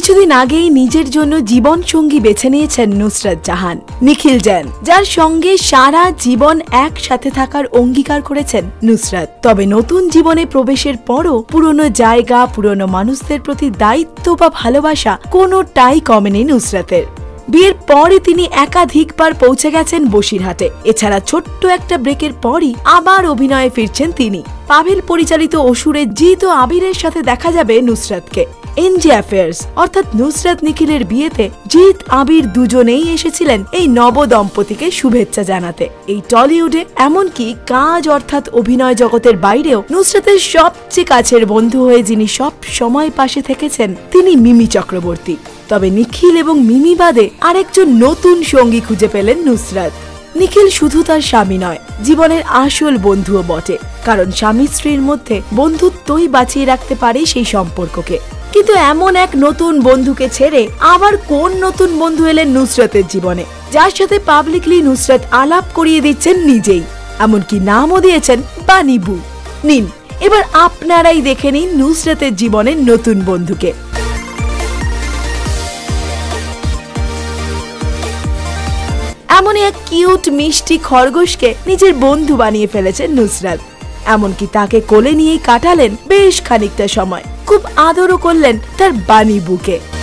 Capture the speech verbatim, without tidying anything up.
কিছুদিন আগেই নিজের জন্য জীবন সঙ্গী বেছে নিয়েছেন নুসরাত জাহান, নিখিল জৈন, যার সঙ্গে সারা জীবন একসাথে থাকার অঙ্গীকার করেছেন নুসরাত। তবে নতুন জীবনে প্রবেশের পরও পুরনো জায়গা, পুরনো মানুষদের প্রতি দায়িত্ব বা ভালোবাসা কোনোটাই কমেনি নুসরাতের। বিয়ের পরই তিনি একাধিকবার পৌঁছে গেছেন বসিরহাটে। এছাড়া ছোট্ট একটা ব্রেকের পরই আবার অভিনয়ে ফিরছেন তিনি। পাভেল পরিচালিত অসুরে জিৎ ও আবিরের সাথে দেখা যাবে নুসরাতকে। এনজে অ্যাফেয়ার্স অর্থাৎ নুসরাত নিখিলের বিয়েতে জিৎ আবির দুজনেই এসেছিলেন এই নব দম্পতিকে শুভেচ্ছা জানাতে। এই টলিউডে এমনকি কাজ অর্থাৎ অভিনয় জগতের বাইরেও নুসরাতের সবচেয়ে কাছের বন্ধু হয়ে যিনি সব সময় পাশে থেকেছেন তিনি মিমি চক্রবর্তী। তবে নিখিল এবং মিমি বাদে আরেকজন নতুন সঙ্গী খুঁজে পেলেন নুসরাত। নিখিল শুধু তার স্বামী নয়, জীবনের আসল বন্ধুও বটে, কারণ স্বামী স্ত্রীর মধ্যে বন্ধুত্বই বাঁচিয়ে রাখতে পারে সেই সম্পর্ককে। কিন্তু এমন এক নতুন বন্ধুকে ছেড়ে আবার কোন নতুন বন্ধু এলেন নুসরাতের জীবনে, যার সাথে পাবলিকলি নুসরাত আলাপ করিয়ে দিচ্ছেন নিজেই, এমনকি নামও দিয়েছেন বানিবু। নিন এবার আপনারাই দেখে নিন নুসরাতের জীবনের নতুন বন্ধুকে। এমনই এক কিউট মিষ্টি খরগোশকে নিজের বন্ধু বানিয়ে ফেলেছেন নুসরাত। এমনকি তাকে কোলে নিয়েই কাটালেন বেশ খানিকটা সময়, খুব আদরও করলেন তার বানিবুকে।